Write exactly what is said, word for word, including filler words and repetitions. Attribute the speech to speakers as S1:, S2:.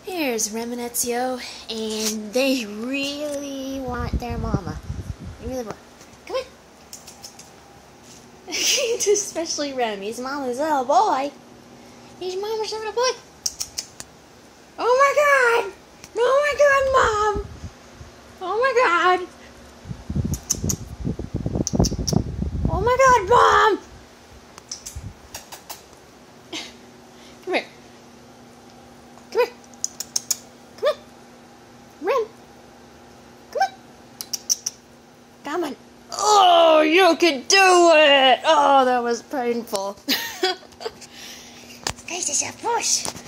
S1: Here's Rem and Ezio, and they really want their mama. They really want. Come on. Especially Rem. He's mama's little boy. He's mama's little boy. Oh my god! Oh my god, Mom! Oh my god! Oh my god, Mom! Come here. Come here. Come on. Rem. Come on. Come on. Oh, you can do it! Oh, that was painful. This is a push.